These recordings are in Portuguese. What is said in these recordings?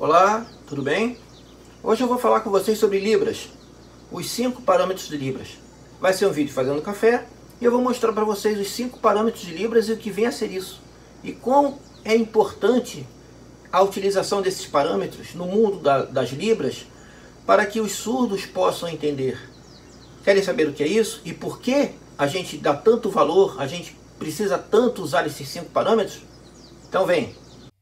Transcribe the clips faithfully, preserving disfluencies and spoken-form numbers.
Olá, tudo bem? Hoje eu vou falar com vocês sobre Libras, os cinco parâmetros de Libras. Vai ser um vídeo fazendo café e eu vou mostrar para vocês os cinco parâmetros de Libras e o que vem a ser isso. E quão é importante a utilização desses parâmetros no mundo da, das Libras para que os surdos possam entender. Querem saber o que é isso? E por que a gente dá tanto valor, a gente precisa tanto usar esses cinco parâmetros? Então vem!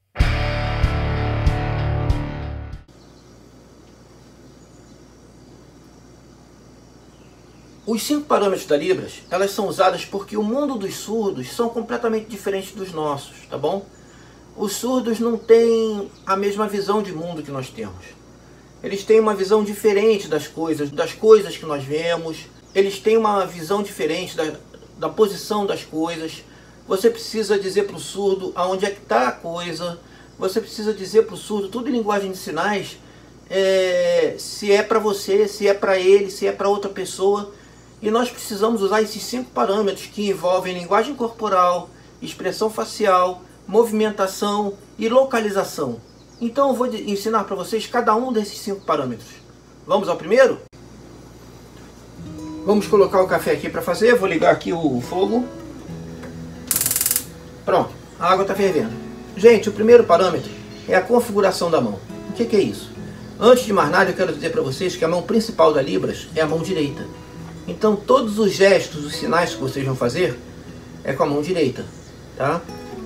Os cinco parâmetros da Libras, elas são usadas porque o mundo dos surdos são completamente diferentes dos nossos, tá bom? Os surdos não têm a mesma visão de mundo que nós temos. Eles têm uma visão diferente das coisas, das coisas que nós vemos. Eles têm uma visão diferente da, da posição das coisas. Você precisa dizer para o surdo aonde é que está a coisa. Você precisa dizer para o surdo, tudo em linguagem de sinais, é, se é para você, se é para ele, se é para outra pessoa. E nós precisamos usar esses cinco parâmetros que envolvem linguagem corporal, expressão facial, movimentação e localização. Então eu vou ensinar para vocês cada um desses cinco parâmetros. Vamos ao primeiro? Vamos colocar o café aqui para fazer. Vou ligar aqui o fogo. Pronto, a água está fervendo. Gente, o primeiro parâmetro é a configuração da mão. O que, que é isso? Antes de mais nada, eu quero dizer para vocês que a mão principal da Libras é a mão direita. Então todos os gestos, os sinais que vocês vão fazer é com a mão direita, tá?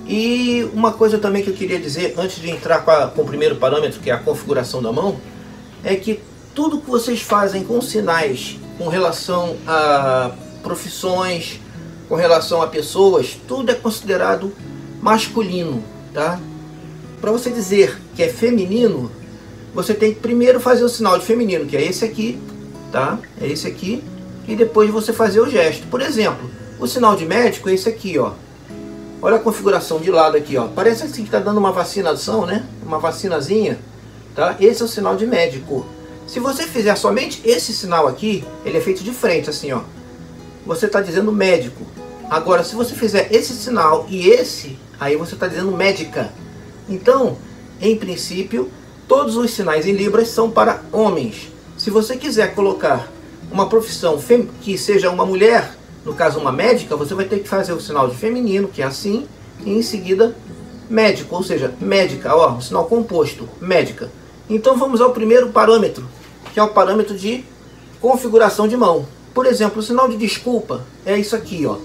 E uma coisa também que eu queria dizer antes de entrar com, a, com o primeiro parâmetro, que é a configuração da mão, é que tudo que vocês fazem com sinais, com relação a profissões, com relação a pessoas, tudo é considerado masculino, tá? Para você dizer que é feminino, você tem que primeiro fazer o sinal de feminino, que é esse aqui, tá? É esse aqui. E depois você fazer o gesto. Por exemplo, o sinal de médico é esse aqui, ó. Olha a configuração de lado aqui, ó. Parece assim que está dando uma vacinação, né? Uma vacinazinha, tá? Esse é o sinal de médico. Se você fizer somente esse sinal aqui, ele é feito de frente, assim, ó. Você está dizendo médico. Agora, se você fizer esse sinal e esse, aí você está dizendo médica. Então, em princípio, todos os sinais em Libras são para homens. Se você quiser colocar uma profissão que seja uma mulher, no caso uma médica, você vai ter que fazer o sinal de feminino, que é assim, e em seguida médico, ou seja, médica, ó, um sinal composto, médica. Então vamos ao primeiro parâmetro, que é o parâmetro de configuração de mão. Por exemplo, o sinal de desculpa é isso aqui, ó.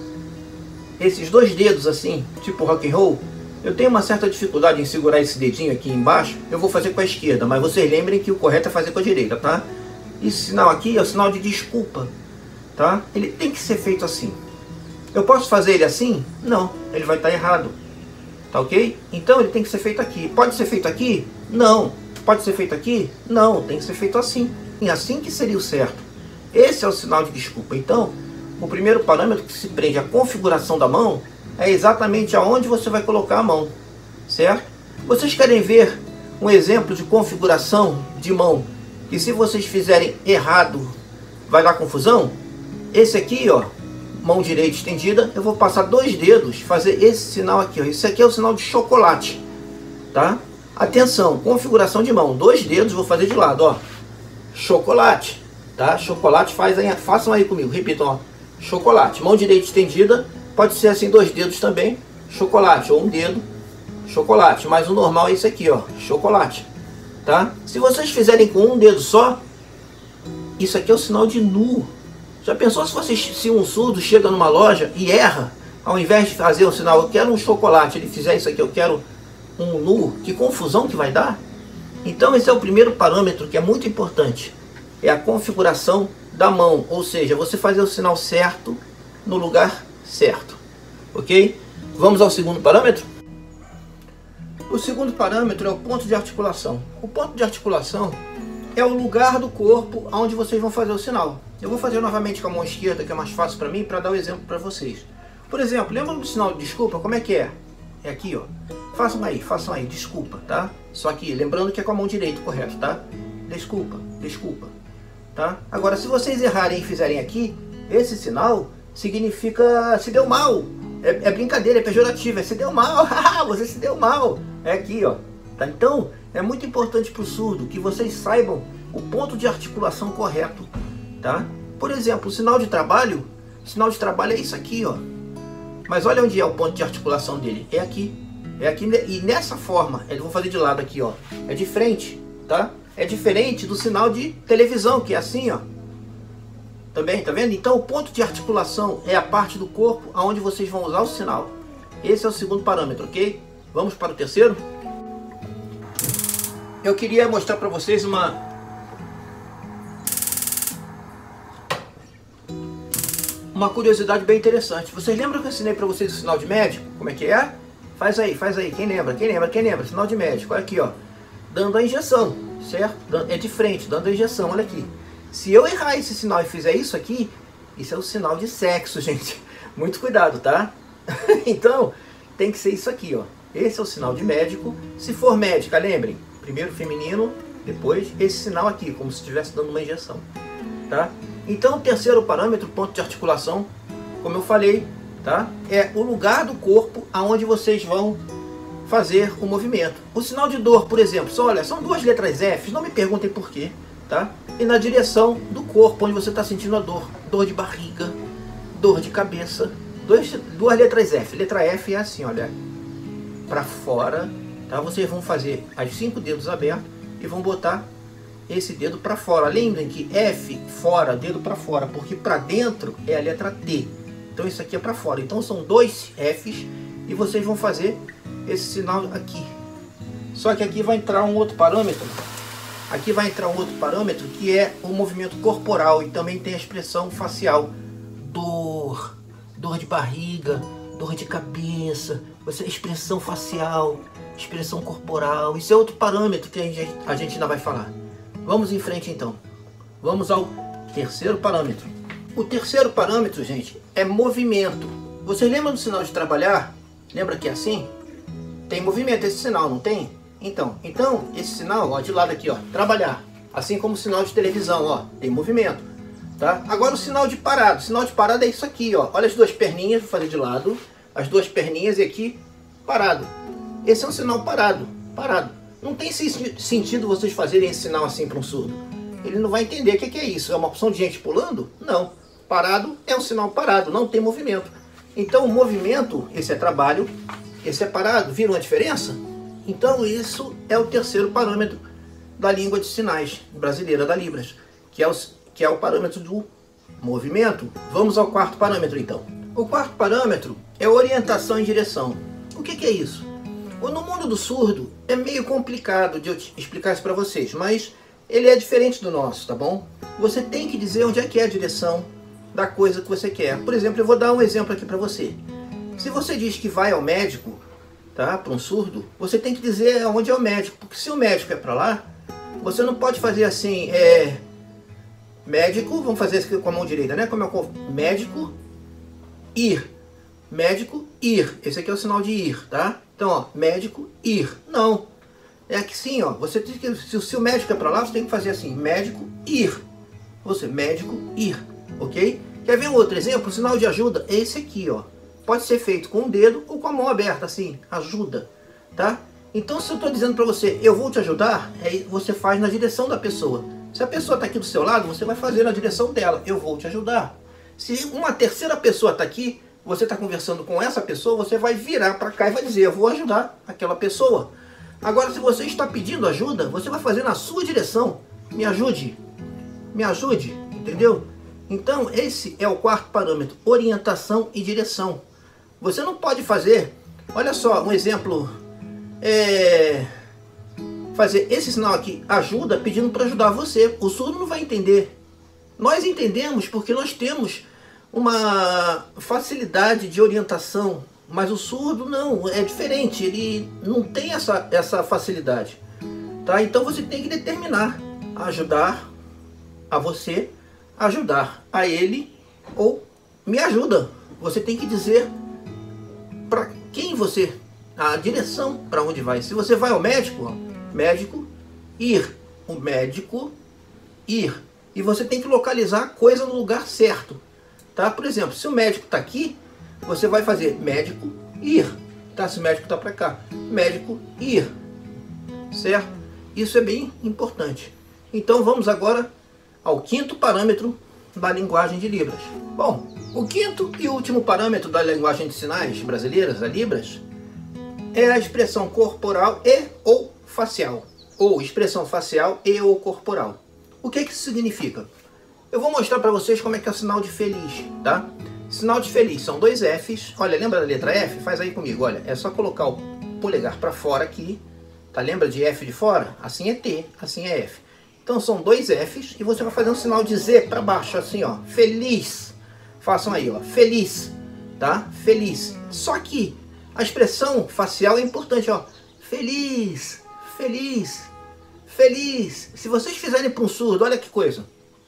Esses dois dedos assim, tipo rock and roll. Eu tenho uma certa dificuldade em segurar esse dedinho aqui embaixo, eu vou fazer com a esquerda, mas vocês lembrem que o correto é fazer com a direita, tá? Esse sinal aqui é o sinal de desculpa, tá? Ele tem que ser feito assim. Eu posso fazer ele assim? Não, ele vai estar errado, tá ok? Então ele tem que ser feito aqui. Pode ser feito aqui? Não. Pode ser feito aqui? Não, tem que ser feito assim. E assim que seria o certo. Esse é o sinal de desculpa. Então, o primeiro parâmetro que se prende à configuração da mão é exatamente aonde você vai colocar a mão, certo? Vocês querem ver um exemplo de configuração de mão? E se vocês fizerem errado, vai dar confusão? Esse aqui, ó, mão direita estendida, eu vou passar dois dedos, fazer esse sinal aqui, ó. Esse aqui é o sinal de chocolate, tá? Atenção, configuração de mão, dois dedos, vou fazer de lado, ó. Chocolate, tá? Chocolate, faz aí, façam aí comigo, repitam, ó. Chocolate, mão direita estendida, pode ser assim, dois dedos também, chocolate, ou um dedo, chocolate. Mas o normal é esse aqui, ó, chocolate. Tá? Se vocês fizerem com um dedo só, isso aqui é o sinal de nu. Já pensou se, vocês, se um surdo chega numa loja e erra, ao invés de fazer o sinal, eu quero um chocolate, ele fizer isso aqui, eu quero um nu, que confusão que vai dar? Então esse é o primeiro parâmetro que é muito importante, é a configuração da mão, ou seja, você fazer o sinal certo no lugar certo, ok? Vamos ao segundo parâmetro? O segundo parâmetro é o ponto de articulação. O ponto de articulação é o lugar do corpo onde vocês vão fazer o sinal. Eu vou fazer novamente com a mão esquerda, que é mais fácil para mim, para dar o exemplo para vocês. Por exemplo, lembra do sinal de desculpa? Como é que é? É aqui, ó. Façam aí, façam aí, desculpa, tá? Só que lembrando que é com a mão direita, correto, tá? Desculpa, desculpa, tá? Agora, se vocês errarem e fizerem aqui, esse sinal significa se deu mal. É, é brincadeira, é pejorativo, é se deu mal, você se deu mal. É aqui, ó, Tá? Então, é muito importante para o surdo que vocês saibam o ponto de articulação correto. Tá? Por exemplo, o sinal de trabalho, o sinal de trabalho é isso aqui, ó. Mas olha onde é o ponto de articulação dele. É aqui. É aqui, e nessa forma, eu vou fazer de lado aqui, ó. É de frente, tá? É diferente do sinal de televisão, que é assim, ó. Também, tá vendo? Então o ponto de articulação é a parte do corpo aonde vocês vão usar o sinal. Esse é o segundo parâmetro, ok? Vamos para o terceiro? Eu queria mostrar para vocês uma... Uma curiosidade bem interessante. Vocês lembram que eu ensinei para vocês o sinal de médico? Como é que é? Faz aí, faz aí. Quem lembra? Quem lembra? Quem lembra? Sinal de médico. Olha aqui, ó. Dando a injeção, certo? É de frente, dando a injeção. Olha aqui. Se eu errar esse sinal e fizer isso aqui, isso é o sinal de sexo, gente. Muito cuidado, tá? Então, tem que ser isso aqui, ó. Esse é o sinal de médico. Se for médica, lembrem. Primeiro feminino, depois esse sinal aqui, como se estivesse dando uma injeção, tá? Então, o terceiro parâmetro, ponto de articulação, como eu falei, tá? É o lugar do corpo aonde vocês vão fazer o movimento. O sinal de dor, por exemplo, só, olha, são duas letras F, não me perguntem por quê, tá? E na direção do corpo, onde você está sentindo a dor. Dor de barriga, dor de cabeça. Dois, duas letras F. Letra F é assim, olha, para fora, tá? Vocês vão fazer os cinco dedos abertos e vão botar esse dedo para fora. Lembrem que F, fora, dedo para fora, porque para dentro é a letra T. Então isso aqui é para fora. Então são dois Fs e vocês vão fazer esse sinal aqui. Só que aqui vai entrar um outro parâmetro. Aqui vai entrar um outro parâmetro que é o movimento corporal e também tem a expressão facial. Dor, dor de barriga, dor de cabeça, você, expressão facial, expressão corporal. Isso é outro parâmetro que a gente, a gente ainda vai falar. Vamos em frente então. Vamos ao terceiro parâmetro. O terceiro parâmetro, gente, é movimento. Vocês lembram do sinal de trabalhar? Lembra que é assim? Tem movimento esse sinal, não tem? Então, então esse sinal, ó, de lado aqui, ó, trabalhar. Assim como o sinal de televisão, ó, tem movimento, tá? Agora o sinal de parado. O sinal de parado é isso aqui, ó. Olha as duas perninhas, vou fazer de lado. As duas perninhas e aqui, parado. Esse é um sinal parado, parado. Não tem sentido vocês fazerem esse sinal assim para um surdo. Ele não vai entender o que é isso. É uma opção de gente pulando? Não. Parado é um sinal parado, não tem movimento. Então o movimento, esse é trabalho, esse é parado. Viram a diferença? Então isso é o terceiro parâmetro da língua de sinais brasileira, da Libras, que é o, que é o parâmetro do movimento. Vamos ao quarto parâmetro então. O quarto parâmetro é orientação em direção. O que, que é isso? No mundo do surdo é meio complicado de eu explicar isso para vocês, mas ele é diferente do nosso, tá bom? Você tem que dizer onde é que é a direção da coisa que você quer. Por exemplo, eu vou dar um exemplo aqui para você. Se você diz que vai ao médico, tá, para um surdo, você tem que dizer onde é o médico, porque se o médico é para lá, você não pode fazer assim, é, médico, vamos fazer isso com a mão direita, né? Como é o médico, ir, médico, ir. Esse aqui é o sinal de ir, tá? Então, ó, médico, ir. Não. É que sim, ó. Você tem que, se, se o médico é para lá, você tem que fazer assim, médico, ir. Você, médico, ir. Ok? Quer ver um outro exemplo? O sinal de ajuda é esse aqui, ó. Pode ser feito com o dedo ou com a mão aberta, assim. Ajuda. Tá? Então, se eu estou dizendo para você, eu vou te ajudar, aí você faz na direção da pessoa. Se a pessoa está aqui do seu lado, você vai fazer na direção dela. Eu vou te ajudar. Se uma terceira pessoa está aqui, você está conversando com essa pessoa, você vai virar para cá e vai dizer, eu vou ajudar aquela pessoa. Agora, se você está pedindo ajuda, você vai fazer na sua direção. Me ajude. Me ajude. Entendeu? Então, esse é o quarto parâmetro. Orientação e direção. Você não pode fazer, olha só, um exemplo, é, fazer esse sinal aqui, ajuda, pedindo para ajudar você. O surdo não vai entender. Nós entendemos porque nós temos uma facilidade de orientação, mas o surdo não, é diferente, ele não tem essa, essa facilidade, tá? Então você tem que determinar, ajudar a você, ajudar a ele, ou me ajuda. Você tem que dizer para quem você, a direção para onde vai. Se você vai ao médico, ó, médico, ir, o médico, ir, e você tem que localizar a coisa no lugar certo. Tá? Por exemplo, se o médico está aqui, você vai fazer médico, ir. Tá? Se o médico está para cá, médico, ir. certo? Isso é bem importante. Então vamos agora ao quinto parâmetro da linguagem de Libras. Bom, o quinto e último parâmetro da linguagem de sinais brasileiras, a Libras, é a expressão corporal e ou facial, ou expressão facial e ou corporal. O que que isso significa? Eu vou mostrar para vocês como é que é o sinal de feliz, tá? Sinal de feliz são dois Fs. Olha, lembra da letra F? Faz aí comigo, olha. É só colocar o polegar para fora aqui, tá? Lembra de F de fora? Assim é T, assim é F. Então são dois Fs e você vai fazer um sinal de Z para baixo, assim, ó. Feliz. Façam aí, ó. Feliz, tá? Feliz. Só que a expressão facial é importante, ó. Feliz, feliz, feliz. Se vocês fizerem para um surdo, olha que coisa.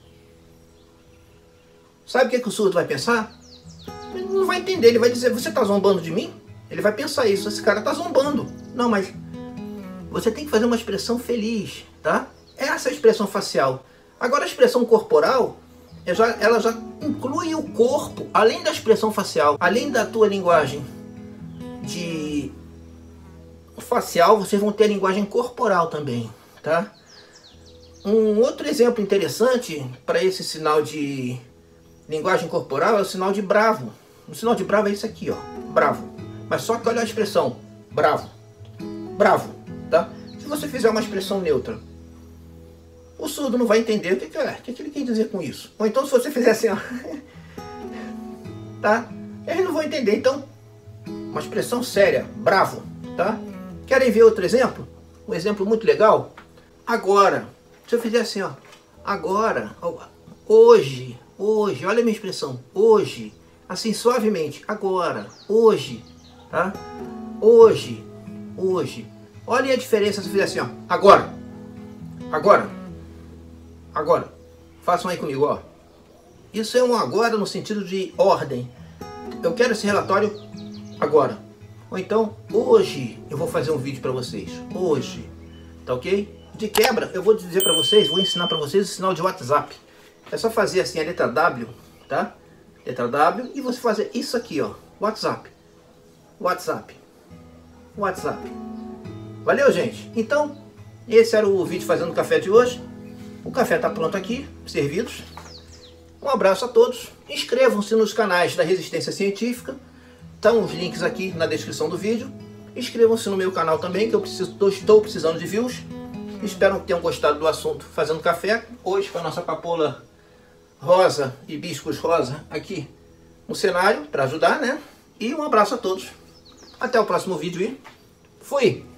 Sabe o que, que o surdo vai pensar? Ele não vai entender, ele vai dizer, você está zombando de mim? Ele vai pensar isso, esse cara está zombando. Não, mas você tem que fazer uma expressão feliz, tá? Essa é a expressão facial. Agora a expressão corporal, ela já inclui o corpo, além da expressão facial, além da tua linguagem de facial, vocês vão ter a linguagem corporal também, tá? Um outro exemplo interessante para esse sinal de linguagem corporal é o sinal de bravo. O sinal de bravo é isso aqui, ó, bravo. Mas só que olha a expressão, bravo, bravo, tá? Se você fizer uma expressão neutra, o surdo não vai entender o que, que, é, o que, que ele quer dizer com isso. Ou então se você fizer assim, ó, tá? Eles não vão entender. Então, uma expressão séria, bravo, tá? Querem ver outro exemplo? Um exemplo muito legal? Agora, se eu fizer assim, ó, agora, hoje, hoje, olha a minha expressão, hoje, assim suavemente, agora, hoje, tá? Hoje, hoje. Olha a diferença se eu fizer assim, ó, agora, agora, agora. Façam aí comigo, ó. Isso é um agora no sentido de ordem. Eu quero esse relatório agora. Ou então, hoje eu vou fazer um vídeo para vocês. Hoje, tá ok? De quebra, eu vou dizer para vocês, vou ensinar para vocês o sinal de WhatsApp. É só fazer assim a letra W, tá? Letra W e você fazer isso aqui, ó. WhatsApp. WhatsApp. WhatsApp. Valeu, gente? Então, esse era o vídeo fazendo café de hoje. O café está pronto aqui, servidos. Um abraço a todos. Inscrevam-se nos canais da Resistência Científica. Estão os links aqui na descrição do vídeo. Inscrevam-se no meu canal também, que eu preciso, estou precisando de views. Espero que tenham gostado do assunto fazendo café. Hoje com a nossa papoula rosa, hibiscus rosa aqui no cenário para ajudar, né? E um abraço a todos. Até o próximo vídeo e fui!